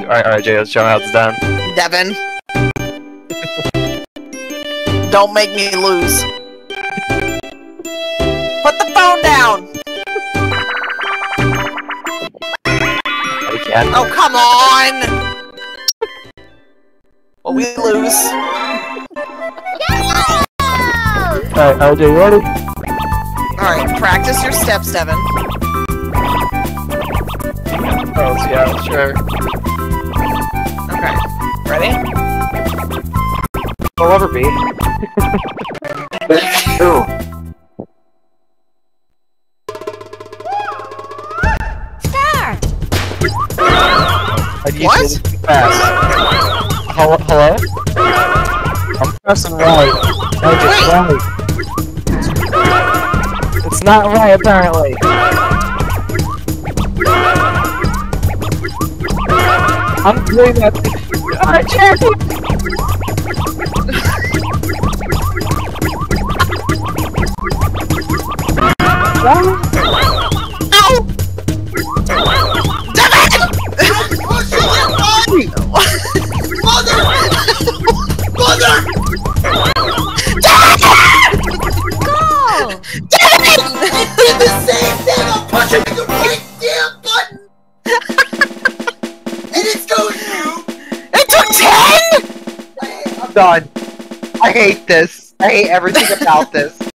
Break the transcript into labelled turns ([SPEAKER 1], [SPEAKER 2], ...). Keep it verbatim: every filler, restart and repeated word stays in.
[SPEAKER 1] Alright, alright, Jay, let's show me how it's done.
[SPEAKER 2] Devin. Don't make me lose. Put the phone down!
[SPEAKER 1] I can't.
[SPEAKER 2] Oh, come on! Well, we lose.
[SPEAKER 1] Alright, R J, you ready?
[SPEAKER 2] Alright, practice your steps, Devin.
[SPEAKER 1] Oh, yeah, sure.
[SPEAKER 2] Okay. Ready?
[SPEAKER 1] We'll ever be. Ooh.
[SPEAKER 3] Start!
[SPEAKER 2] What?
[SPEAKER 1] Too fast. Hello? Hello? I'm pressing right. No, just right. It's not right, apparently. I'm doing that. Alright, check it!
[SPEAKER 2] Ow! Devin!
[SPEAKER 4] Mother! Mother!
[SPEAKER 3] Go!
[SPEAKER 4] Devin! It did the same thing! I'm pushing the right damn button! And it's going through!
[SPEAKER 2] It took ten?!
[SPEAKER 4] I'm done. I hate this. I hate everything about this.